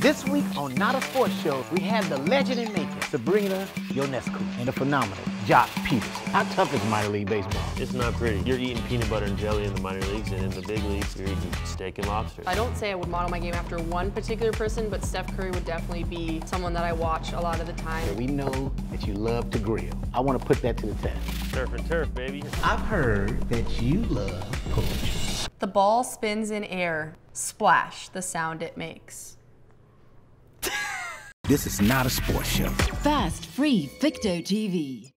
This week on Not a Sports Show, we have the legend in making, Sabrina Ionescu, and the phenomenal Joc Pederson. How tough is minor league baseball? It's not pretty. You're eating peanut butter and jelly in the minor leagues, and in the big leagues, you're eating steak and lobster. I don't say I would model my game after one particular person, but Steph Curry would definitely be someone that I watch a lot of the time. We know that you love to grill. I want to put that to the test. Surf and turf, baby. I've heard that you love poetry. The ball spins in air. Splash, the sound it makes. This is Not a Sports Show. Fast, free, Victo TV.